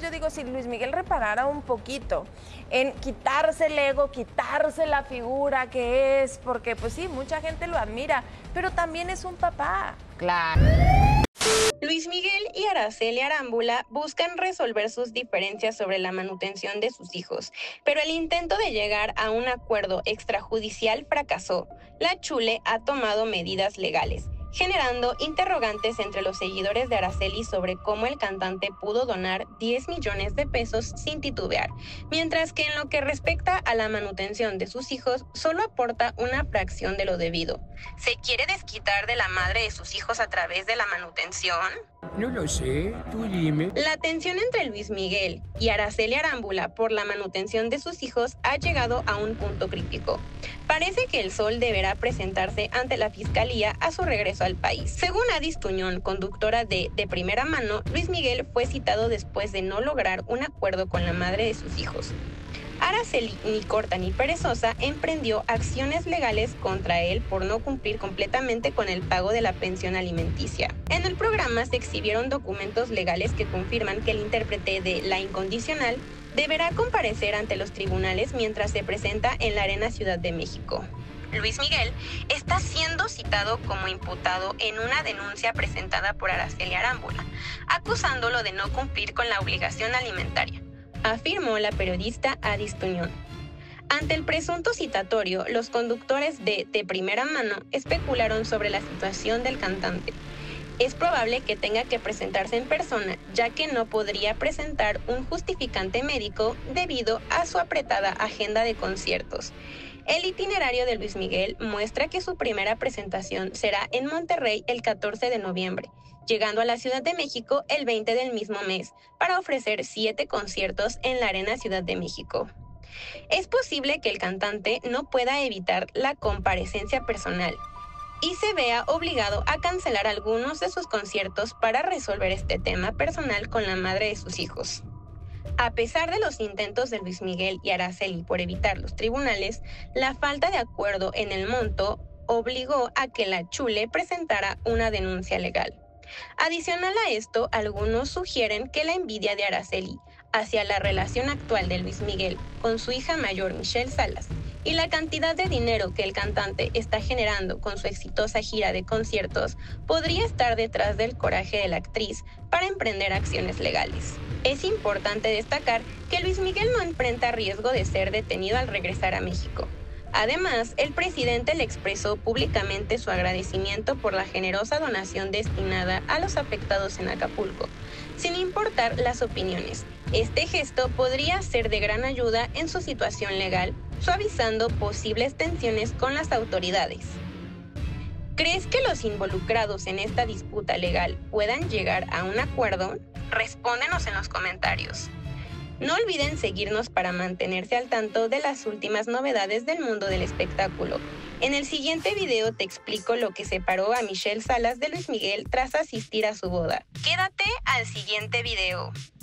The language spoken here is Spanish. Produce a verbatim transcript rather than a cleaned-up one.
yo digo, si Luis Miguel reparara un poquito en quitarse el ego, quitarse la figura que es, porque pues sí, mucha gente lo admira, pero también es un papá. Claro. Luis Miguel y Araceli Arámbula buscan resolver sus diferencias sobre la manutención de sus hijos, pero el intento de llegar a un acuerdo extrajudicial fracasó. La Chule ha tomado medidas legales, generando interrogantes entre los seguidores de Araceli sobre cómo el cantante pudo donar diez millones de pesos sin titubear, mientras que en lo que respecta a la manutención de sus hijos, solo aporta una fracción de lo debido. ¿Se quiere desquitar de la madre de sus hijos a través de la manutención? No lo sé, tú dime. La tensión entre Luis Miguel y Araceli Arámbula por la manutención de sus hijos ha llegado a un punto crítico. Parece que el Sol deberá presentarse ante la Fiscalía a su regreso al país. Según Adis Tuñón, conductora de De Primera Mano, Luis Miguel fue citado después de no lograr un acuerdo con la madre de sus hijos. Araceli, ni corta ni perezosa, emprendió acciones legales contra él por no cumplir completamente con el pago de la pensión alimenticia. En el programa se exhibieron documentos legales que confirman que el intérprete de La Incondicional deberá comparecer ante los tribunales mientras se presenta en la Arena Ciudad de México. Luis Miguel está siendo citado como imputado en una denuncia presentada por Araceli Arámbula, acusándolo de no cumplir con la obligación alimentaria, afirmó la periodista Adis Tuñón. Ante el presunto citatorio, los conductores de De Primera Mano especularon sobre la situación del cantante. Es probable que tenga que presentarse en persona, ya que no podría presentar un justificante médico debido a su apretada agenda de conciertos. El itinerario de Luis Miguel muestra que su primera presentación será en Monterrey el catorce de noviembre, llegando a la Ciudad de México el veinte del mismo mes, para ofrecer siete conciertos en la Arena Ciudad de México. Es posible que el cantante no pueda evitar la comparecencia personal y se vea obligado a cancelar algunos de sus conciertos para resolver este tema personal con la madre de sus hijos. A pesar de los intentos de Luis Miguel y Araceli por evitar los tribunales, la falta de acuerdo en el monto obligó a que la Chule presentara una denuncia legal. Adicional a esto, algunos sugieren que la envidia de Araceli hacia la relación actual de Luis Miguel con su hija mayor Michelle Salas y la cantidad de dinero que el cantante está generando con su exitosa gira de conciertos podría estar detrás del coraje de la actriz para emprender acciones legales. Es importante destacar que Luis Miguel no enfrenta riesgo de ser detenido al regresar a México. Además, el presidente le expresó públicamente su agradecimiento por la generosa donación destinada a los afectados en Acapulco, sin importar las opiniones. Este gesto podría ser de gran ayuda en su situación legal, suavizando posibles tensiones con las autoridades. ¿Crees que los involucrados en esta disputa legal puedan llegar a un acuerdo? Respóndenos en los comentarios. No olviden seguirnos para mantenerse al tanto de las últimas novedades del mundo del espectáculo. En el siguiente video te explico lo que separó a Michelle Salas de Luis Miguel tras asistir a su boda. Quédate al siguiente video.